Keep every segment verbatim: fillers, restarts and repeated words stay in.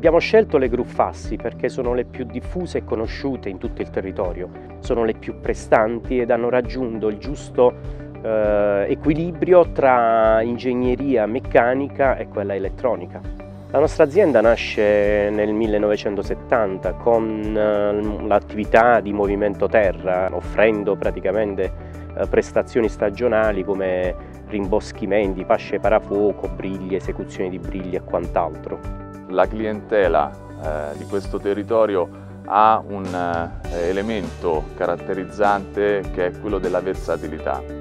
Abbiamo scelto le Gruffassi perché sono le più diffuse e conosciute in tutto il territorio, sono le più prestanti ed hanno raggiunto il giusto eh, equilibrio tra ingegneria meccanica e quella elettronica. La nostra azienda nasce nel millenovecentosettanta con eh, l'attività di movimento terra, offrendo praticamente eh, prestazioni stagionali come rimboschimenti, fasce parafuoco, briglie, esecuzioni di briglie e quant'altro. La clientela eh, di questo territorio ha un eh, elemento caratterizzante che è quello della versatilità.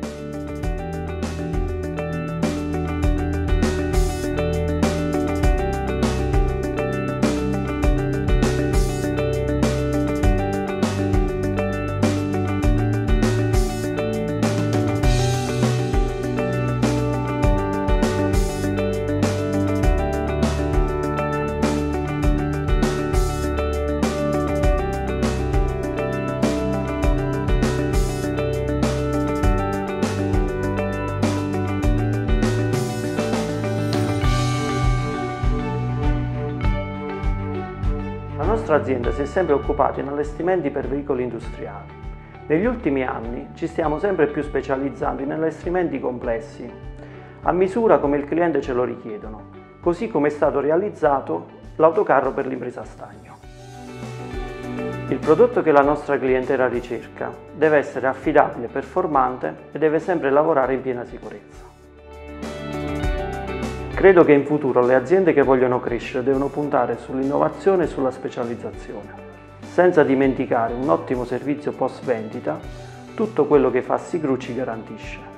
La nostra azienda si è sempre occupata in allestimenti per veicoli industriali. Negli ultimi anni ci stiamo sempre più specializzando in allestimenti complessi, a misura come il cliente ce lo richiedono, così come è stato realizzato l'autocarro per l'impresa Stagno. Il prodotto che la nostra clientela ricerca deve essere affidabile, performante e deve sempre lavorare in piena sicurezza. Credo che in futuro le aziende che vogliono crescere devono puntare sull'innovazione e sulla specializzazione, senza dimenticare un ottimo servizio post vendita, tutto quello che Fassi Gru ci garantisce.